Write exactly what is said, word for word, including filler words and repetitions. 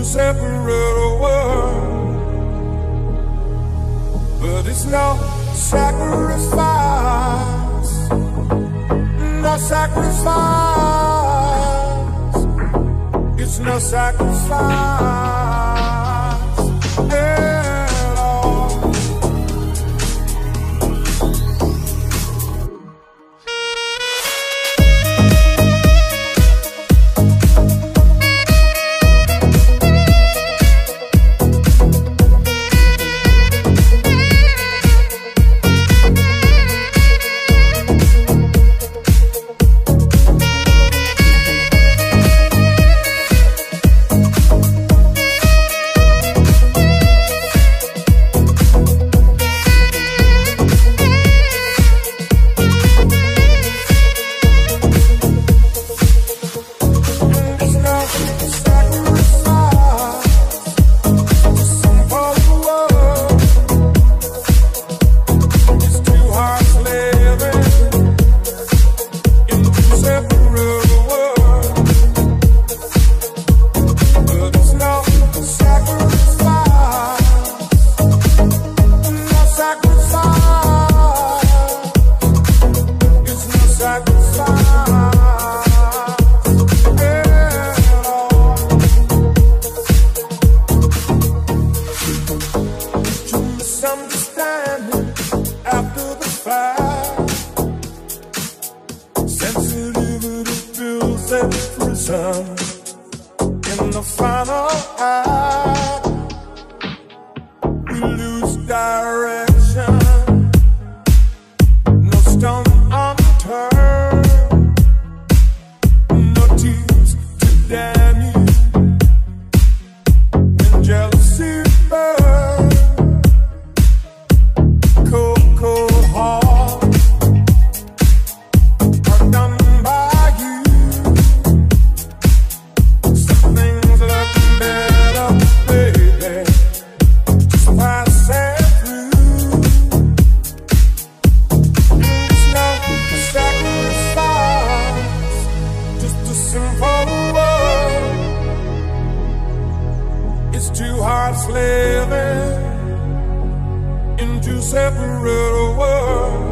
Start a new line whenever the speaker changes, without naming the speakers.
separate world, but it's no sacrifice, no sacrifice, it's no sacrifice at all. In the final act, we lose direction. No stone unturned, no tears to damn you. When jealousy burns, cold, cold heart are done by you. Some things look better, baby, just passing through. It's no sacrifice, just a simple word. It's two hearts living in two separate worlds.